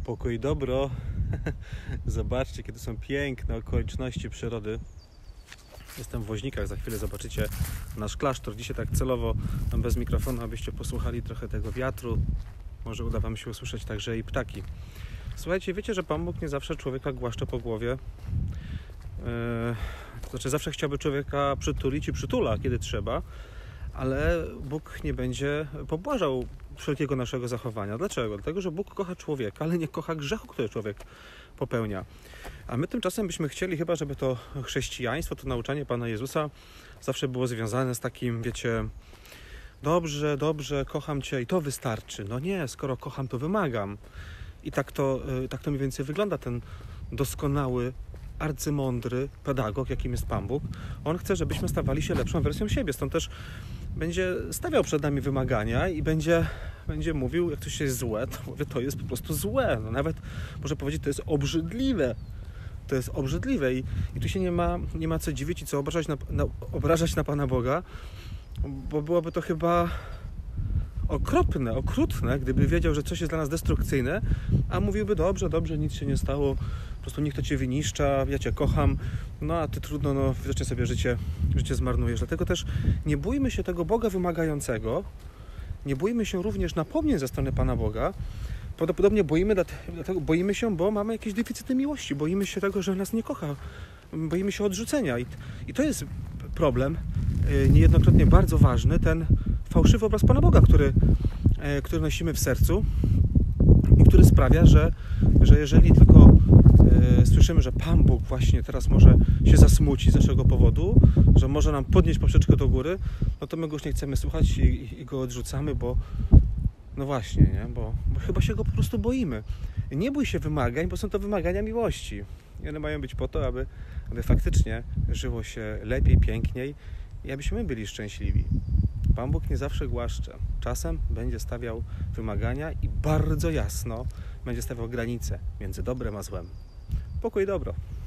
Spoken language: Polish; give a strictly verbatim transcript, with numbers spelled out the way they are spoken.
Pokój i dobro. Zobaczcie, kiedy są piękne okoliczności przyrody. Jestem w Woźnikach, za chwilę zobaczycie nasz klasztor. Dzisiaj tak celowo bez mikrofonu, abyście posłuchali trochę tego wiatru. Może uda wam się usłyszeć także i ptaki. Słuchajcie, wiecie, że Pan Bóg nie zawsze człowieka głaszcze po głowie. Yy, to znaczy zawsze chciałby człowieka przytulić i przytula, kiedy trzeba, ale Bóg nie będzie pobłażał wszelkiego naszego zachowania. Dlaczego? Dlatego, że Bóg kocha człowieka, ale nie kocha grzechu, który człowiek popełnia. A my tymczasem byśmy chcieli chyba, żeby to chrześcijaństwo, to nauczanie Pana Jezusa zawsze było związane z takim, wiecie, dobrze, dobrze, kocham Cię i to wystarczy. No nie, skoro kocham, to wymagam. I tak to, tak to mniej więcej wygląda ten doskonały, arcymądry pedagog, jakim jest Pan Bóg. On chce, żebyśmy stawali się lepszą wersją siebie. Stąd też będzie stawiał przed nami wymagania i będzie, będzie mówił, jak coś jest złe, to mówię, to jest po prostu złe. No nawet może powiedzieć, to jest obrzydliwe. To jest obrzydliwe i, i tu się nie ma, nie ma co dziwić i co obrażać na, na, obrażać na Pana Boga, bo byłoby to chyba okropne, okrutne, gdyby wiedział, że coś jest dla nas destrukcyjne, a mówiłby, dobrze, dobrze, nic się nie stało, po prostu niech to Cię wyniszcza, ja Cię kocham, no a Ty trudno, no wreszcie sobie życie, życie zmarnujesz. Dlatego też nie bójmy się tego Boga wymagającego, nie bójmy się również napomnień ze strony Pana Boga. Prawdopodobnie boimy, dlatego boimy się, bo mamy jakieś deficyty miłości, boimy się tego, że nas nie kocha, boimy się odrzucenia i, i to jest problem, niejednokrotnie bardzo ważny, ten fałszywy obraz Pana Boga, który, który nosimy w sercu i który sprawia, że, że jeżeli tylko e, słyszymy, że Pan Bóg właśnie teraz może się zasmuci z naszego powodu, że może nam podnieść poprzeczkę do góry, no to my go już nie chcemy słuchać i, i go odrzucamy, bo no właśnie, nie? Bo, bo chyba się go po prostu boimy. Nie bój się wymagań, bo są to wymagania miłości. I one mają być po to, aby, aby faktycznie żyło się lepiej, piękniej i abyśmy byli szczęśliwi. Pan Bóg nie zawsze głaszcze. Czasem będzie stawiał wymagania i bardzo jasno będzie stawiał granice między dobrem a złem. Pokój i dobro.